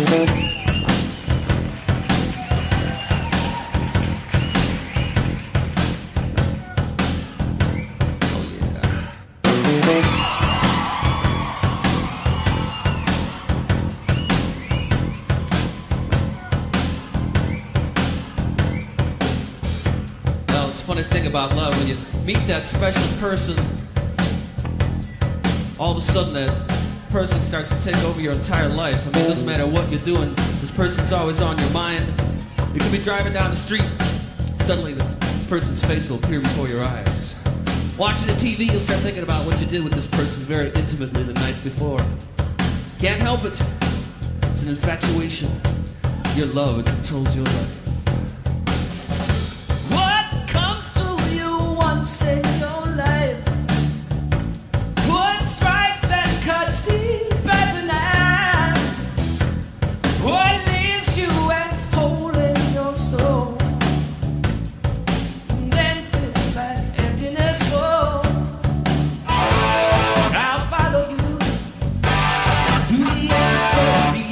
Funny thing about love, when you meet that special person, all of a sudden that person starts to take over your entire life. I mean, it doesn't matter what you're doing, this person's always on your mind. You could be driving down the street, suddenly the person's face will appear before your eyes. Watching the TV, you'll start thinking about what you did with this person very intimately the night before. Can't help it. It's an infatuation. Your love, it controls your life. In your life, what strikes and cuts deep as a knife, what leaves you at hole in your soul, and then feels like emptiness full. I'll follow you to the end so deep.